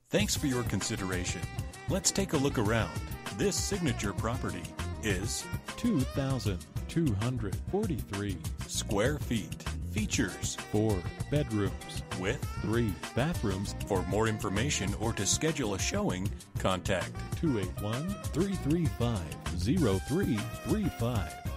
Thanks for your consideration. Let's take a look around. This signature property is 2,243 square feet. Features 4 bedrooms with 3 bathrooms. For more information or to schedule a showing, contact 281-335-0335.